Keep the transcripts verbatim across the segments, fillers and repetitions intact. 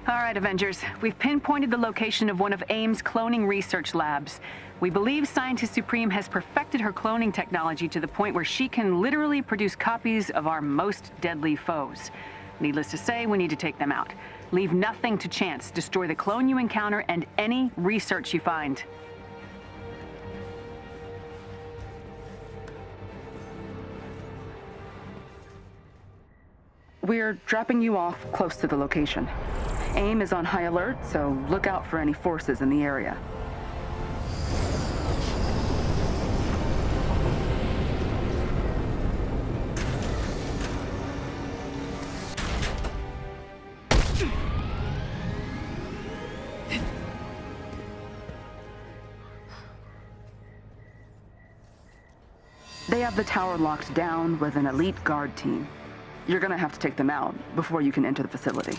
All right, Avengers. We've pinpointed the location of one of AIM's cloning research labs. We believe Scientist Supreme has perfected her cloning technology to the point where she can literally produce copies of our most deadly foes. Needless to say, we need to take them out. Leave nothing to chance. Destroy the clone you encounter and any research you find. We're dropping you off close to the location. AIM is on high alert, so look out for any forces in the area. They have the tower locked down with an elite guard team. You're gonna have to take them out before you can enter the facility.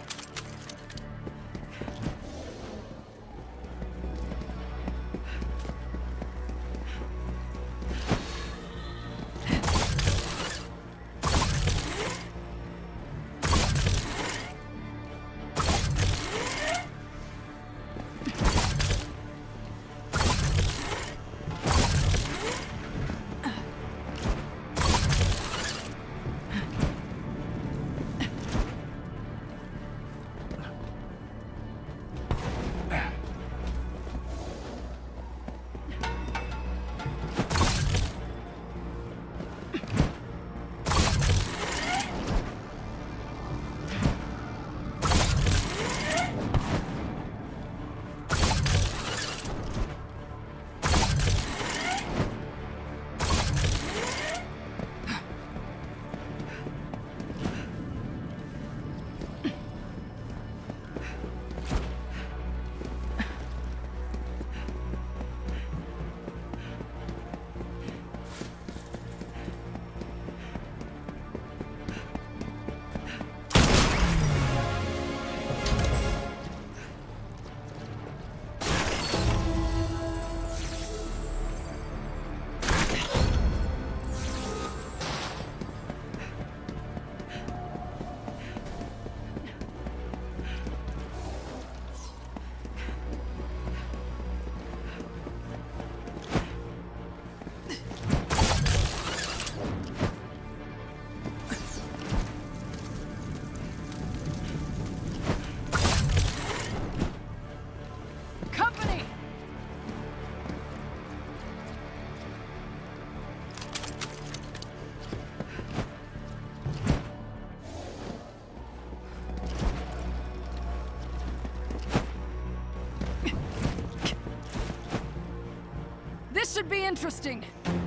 This should be interesting.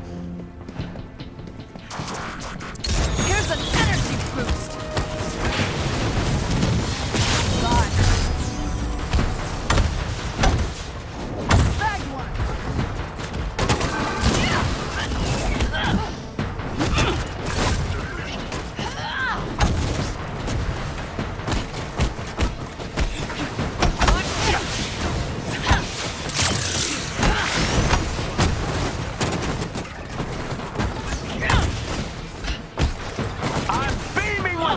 Here's an energy boost. God. Bag one. I'm beaming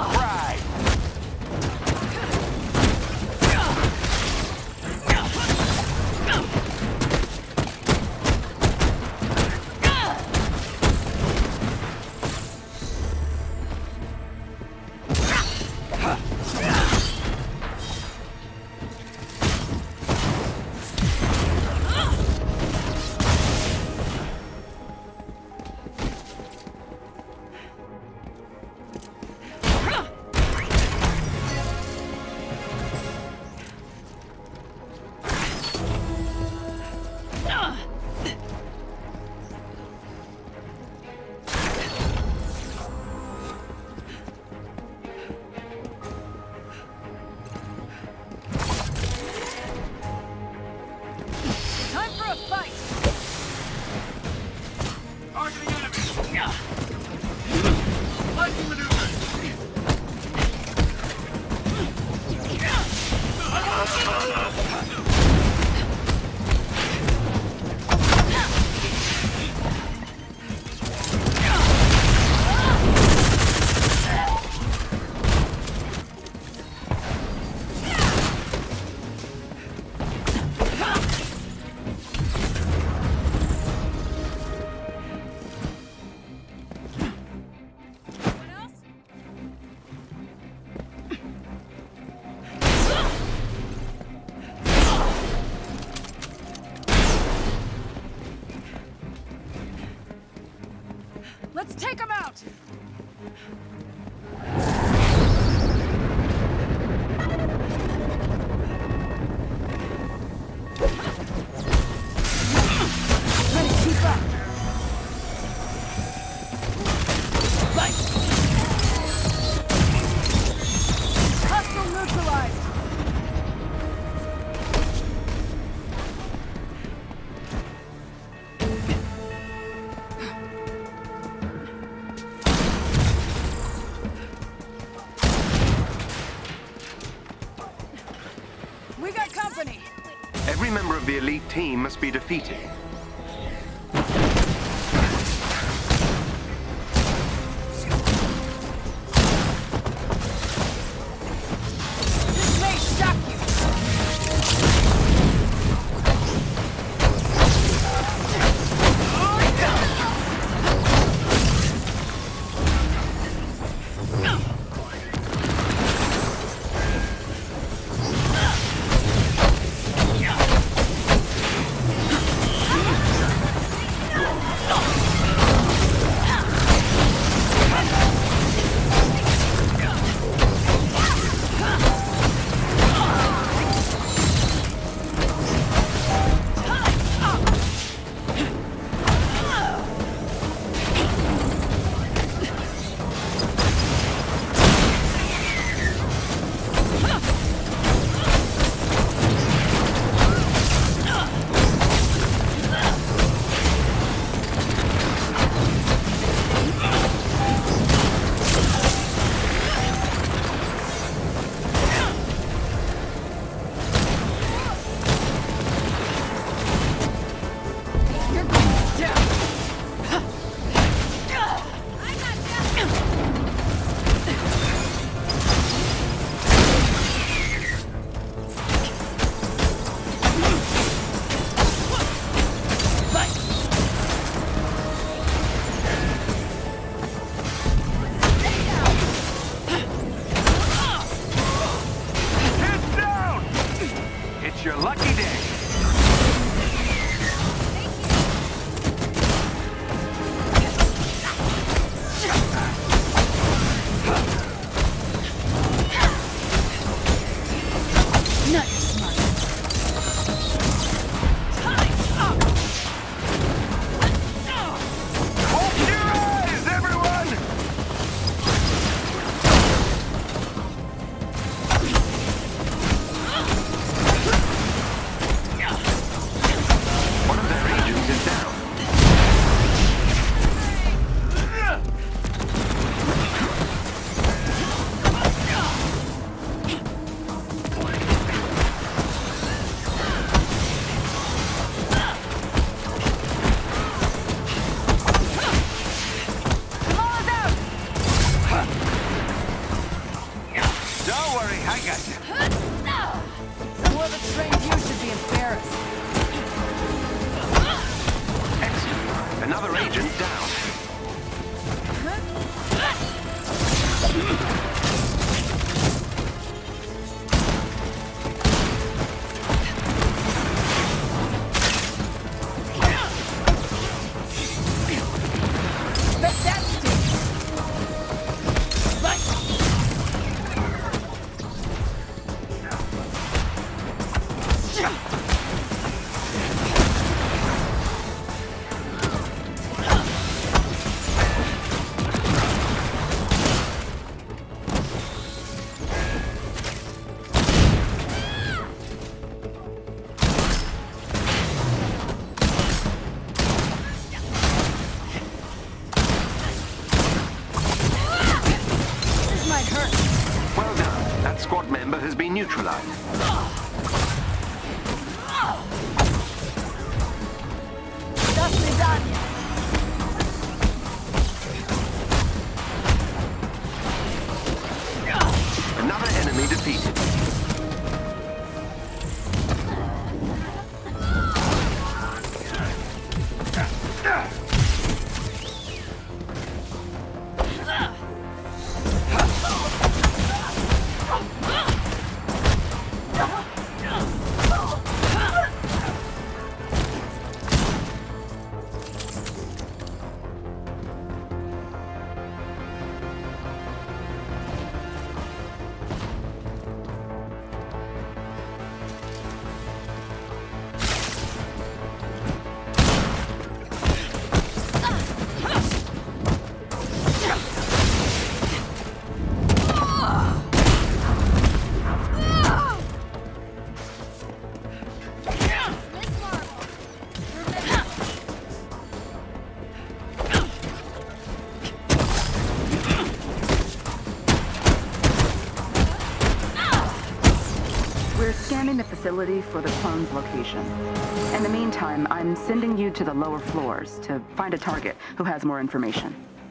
Let's take him out! Try to keep up. Right. Hostile neutralized. We got company. Every member of the elite team must be defeated. This may shock you. Your lucky day. Not smart. Open your eyes, everyone! One of their agents is down. Don't worry, I got you. Whoever trained you should be embarrassed. Excellent. Another agent down. Bet that stinks. Right. This might hurt. Well done. That squad member has been neutralized. До свидания. Another enemy defeated. facility for the clone's location. In the meantime, I'm sending you to the lower floors to find a target who has more information.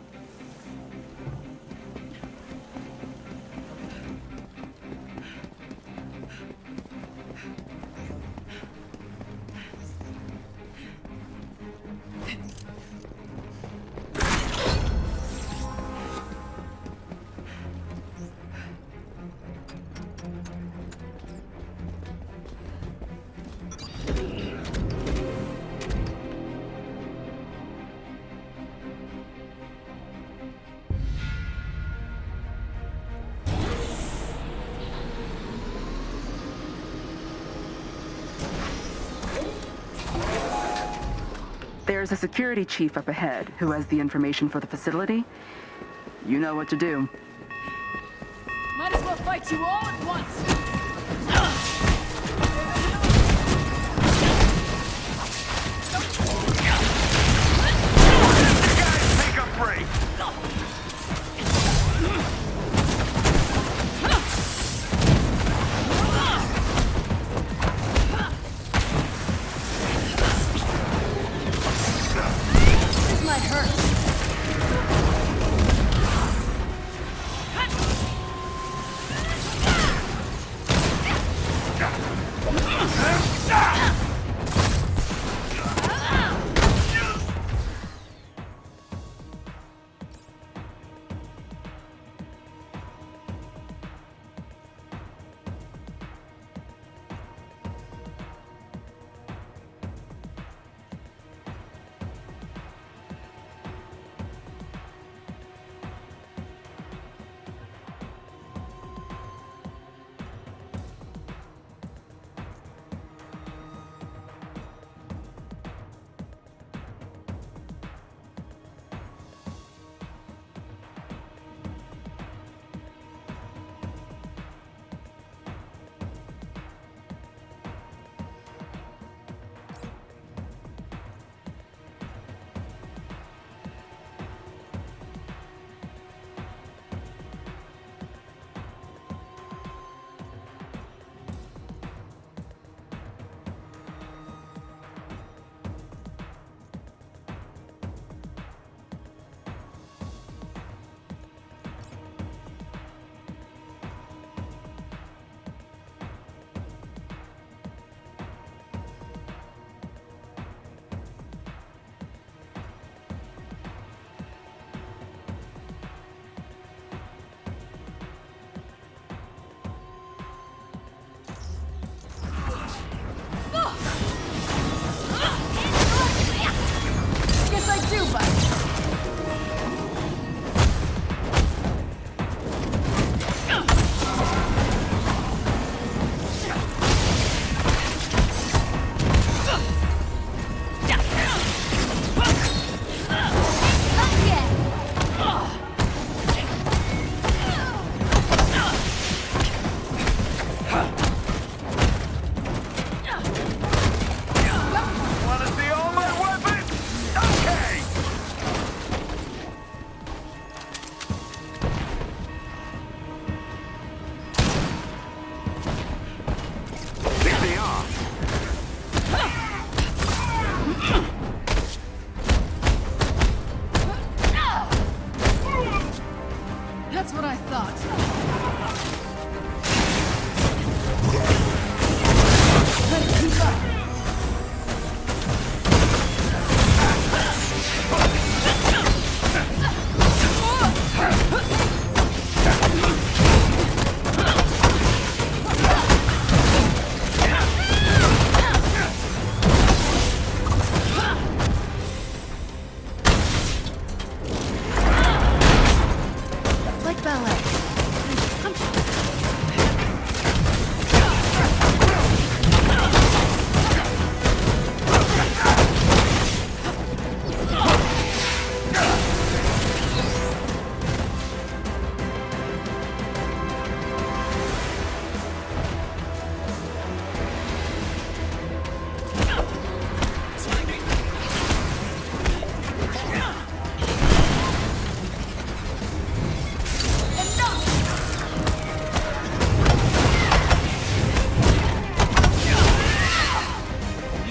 There's a security chief up ahead who has the information for the facility. You know what to do. Might as well fight you all at once! Take a break! This might hurt.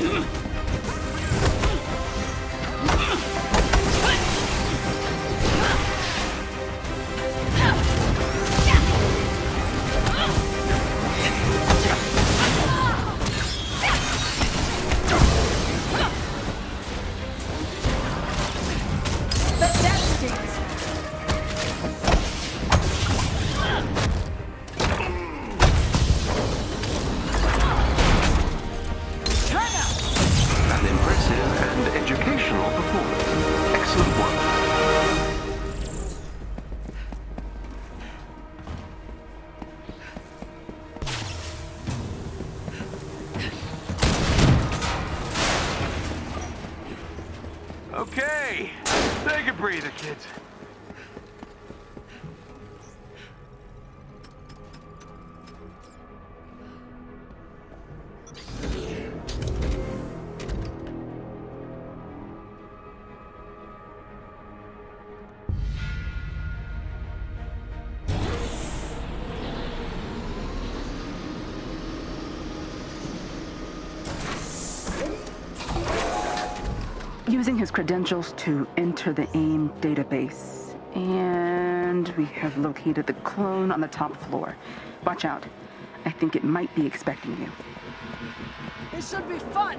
An impressive and educational performance. Excellent work. Okay, take a breather, kids. Using his credentials to enter the AIM database. And we have located the clone on the top floor. Watch out. I think it might be expecting you. This should be fun!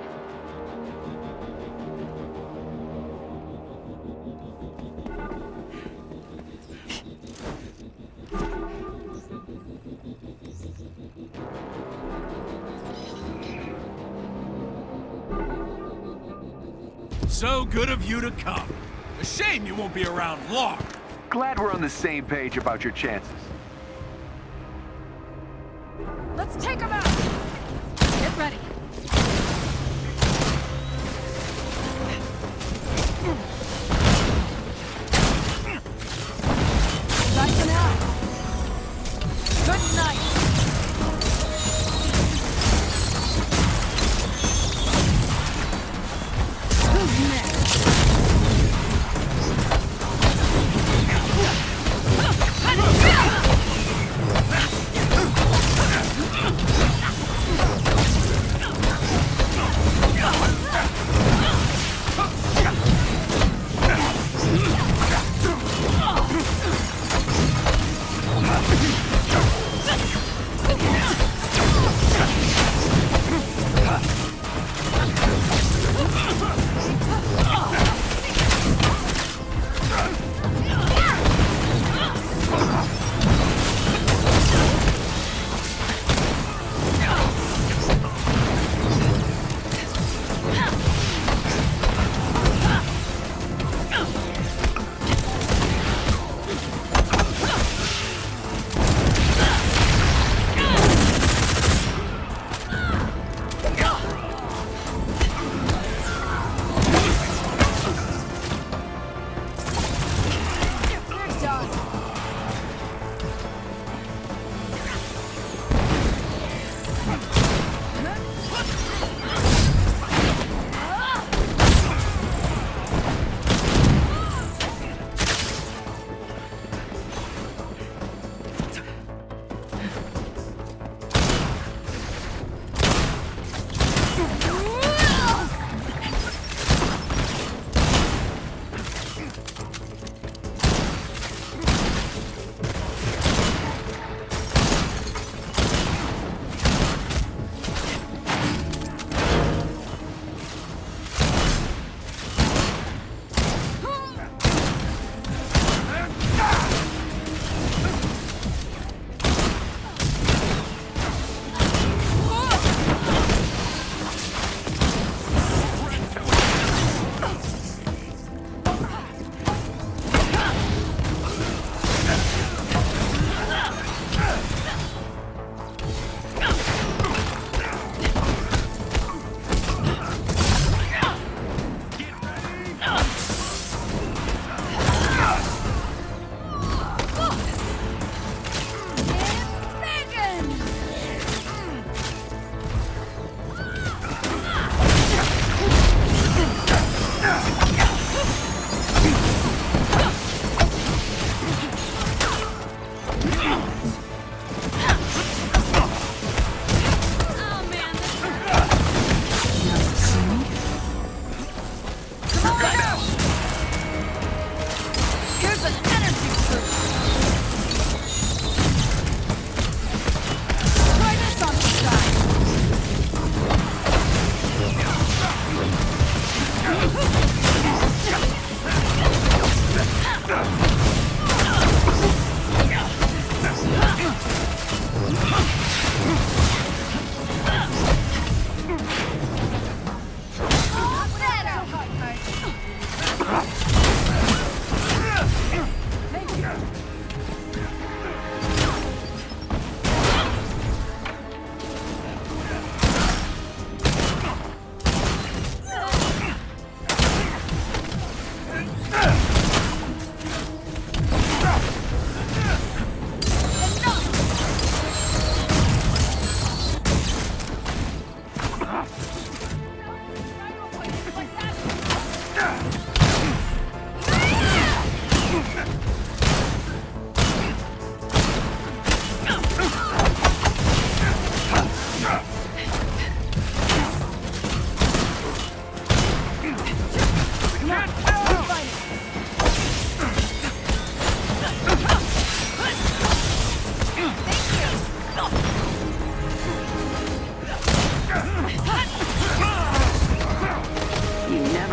So good of you to come. A shame you won't be around long. Glad we're on the same page about your chances. Let's take him out! Get ready. Nice and out. Good night. Who's next?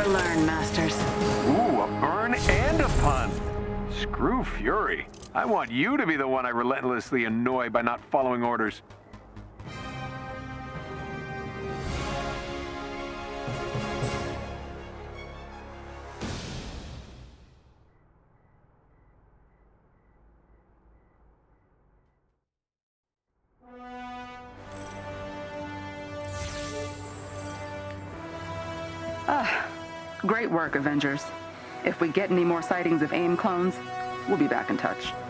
never learn, Masters. Ooh, a burn and a pun. Screw Fury. I want you to be the one I relentlessly annoy by not following orders. Ah, great work, Avengers. If we get any more sightings of AIM clones, we'll be back in touch.